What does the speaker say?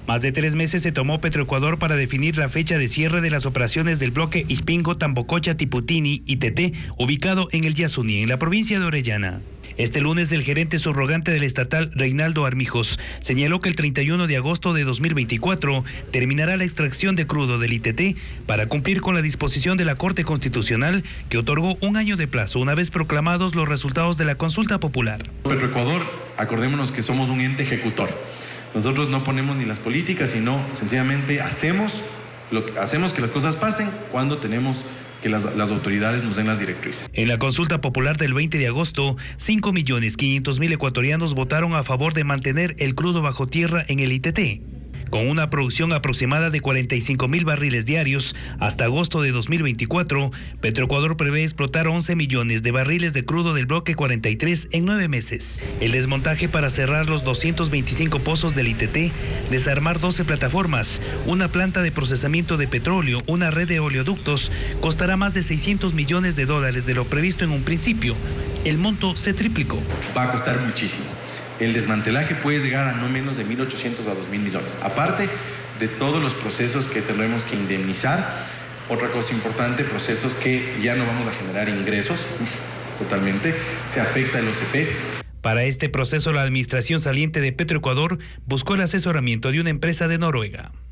Más de 3 meses se tomó Petroecuador para definir la fecha de cierre de las operaciones del bloque Ispingo, Tambococha, Tiputini y Teté, ubicado en el Yasuní, en la provincia de Orellana. Este lunes, el gerente subrogante del estatal, Reinaldo Armijos, señaló que el 31 de agosto de 2024 terminará la extracción de crudo del ITT para cumplir con la disposición de la Corte Constitucional, que otorgó 1 año de plazo una vez proclamados los resultados de la consulta popular. Petroecuador, acordémonos que somos un ente ejecutor. Nosotros no ponemos ni las políticas, sino sencillamente hacemos que las cosas pasen cuando tenemos que las autoridades nos den las directrices. En la consulta popular del 20 de agosto, 5.500.000 ecuatorianos votaron a favor de mantener el crudo bajo tierra en el ITT. Con una producción aproximada de 45.000 barriles diarios, hasta agosto de 2024, Petroecuador prevé explotar 11 millones de barriles de crudo del bloque 43 en 9 meses. El desmontaje para cerrar los 225 pozos del ITT, desarmar 12 plataformas, una planta de procesamiento de petróleo, una red de oleoductos, costará más de $600 millones de lo previsto en un principio. El monto se triplicó. Va a costar muchísimo. El desmantelaje puede llegar a no menos de 1.800 a 2.000 millones. Aparte de todos los procesos que tendremos que indemnizar, otra cosa importante, procesos que ya no vamos a generar ingresos totalmente, se afecta el OCP. Para este proceso, la administración saliente de Petroecuador buscó el asesoramiento de una empresa de Noruega.